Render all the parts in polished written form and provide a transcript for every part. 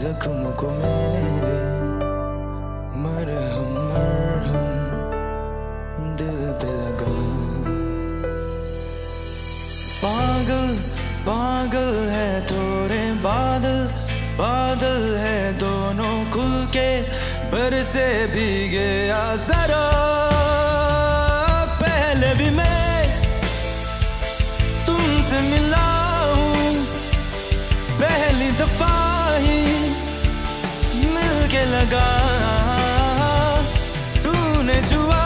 जख्मों को मेरे मरहम मरहम दिल पे लगा। पागल पागल है थोड़े बादल, बादल है दोनों खुल के बरसे भीगे या जरा। पहले भी मैं तुमसे मिला हूँ, पहली दफा ही मिलके लगा। तूने छुआ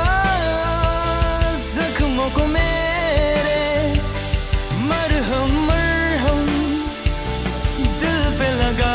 जख्मों को मेरे मरहम मरहम दिल पे लगा।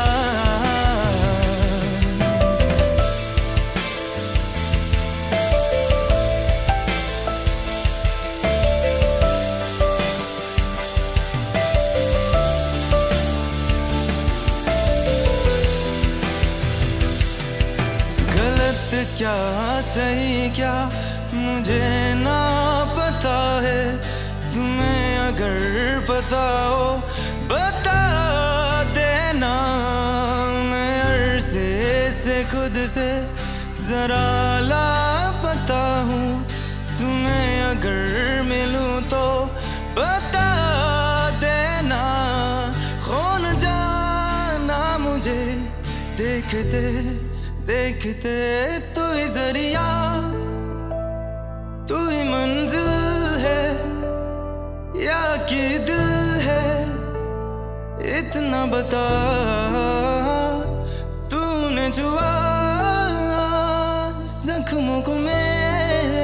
गलत क्या सही क्या मुझे ना पता है, तुम्हें अगर पता हो बता देना। मैं अरसे से खुद से जरा लापता हूँ, तुम्हें अगर मिलूं तो बता देना। खो न जाना मुझे देखते देखते, तू ही जरिया तू ही मंजिल है या कि दिल है, इतना बता। तूने छुआ जख्मों को मेरे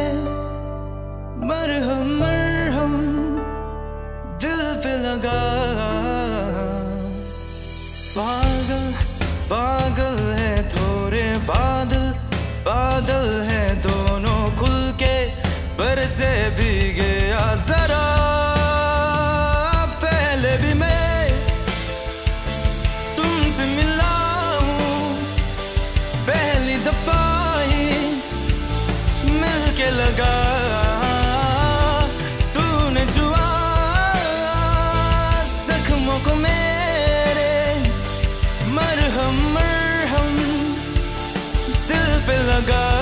मरहम मरहम दिल पे लगा। पागल पागल है थोड़े बादल, बादल है दोनों खुल के बरसे भीगे या जरा। पहले भी मैं तुमसे मिला हूँ, पहली दफा ही मिलके लगा। तूने छुआ जख्मों को मेरे मरहम मरहम दिल पे लगा।